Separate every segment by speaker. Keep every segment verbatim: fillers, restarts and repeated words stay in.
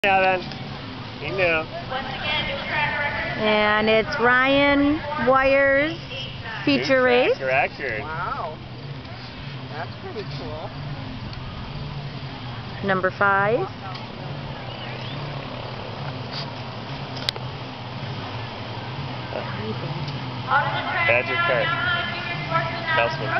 Speaker 1: Yeah, then. He knew.
Speaker 2: And it's Ryan Wyers feature race.
Speaker 1: Record.
Speaker 3: Wow. That's pretty cool.
Speaker 2: Number five.
Speaker 1: Badger cart. Kelsman.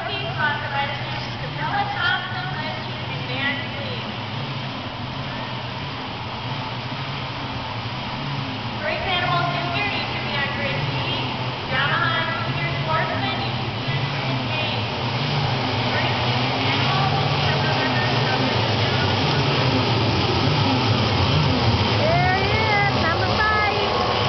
Speaker 4: Race Animal Junior, you should be on grid B. Yamaha Junior Sportsman, you should be on grid A. Race Animal, Silver River, Silver
Speaker 2: There he is, number five.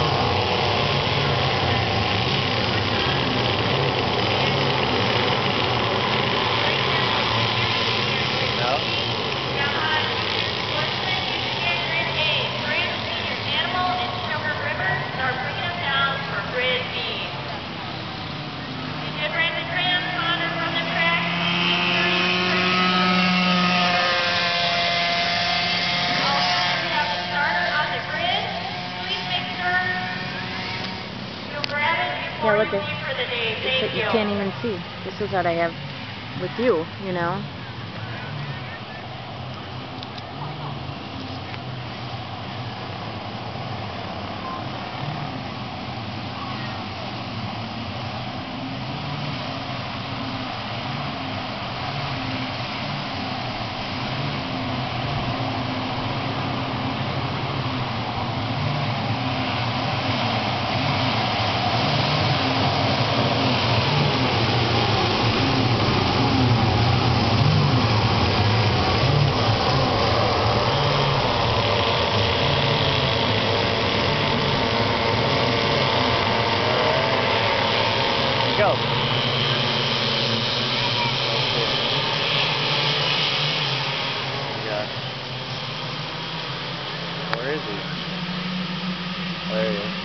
Speaker 1: No?
Speaker 4: Yamaha Junior Sportsman, you should be on grid A. Grand Senior Animal and Silver River are bringing them down for grid B. You just ran the transponder from the track. We have the starter on the grid. Please make sure you'll grab it before
Speaker 2: Yeah, look
Speaker 4: you
Speaker 2: at
Speaker 4: leave for the day.
Speaker 2: It's
Speaker 4: Thank
Speaker 2: that you
Speaker 4: you.
Speaker 2: can't even see. This is what I have with you, you know.
Speaker 1: Go. Yeah. Where is he? There he is.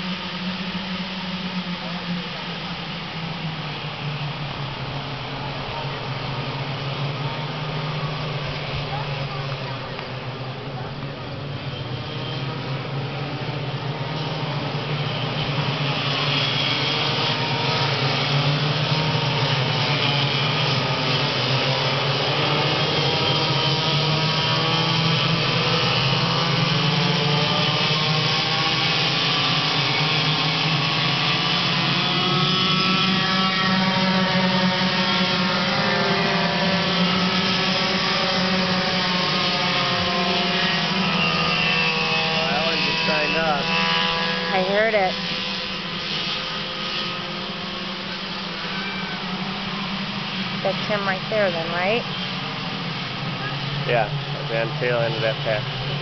Speaker 1: Signed up.
Speaker 2: I heard it. That's him right there then, right?
Speaker 1: Yeah, I ran tail end of that pack.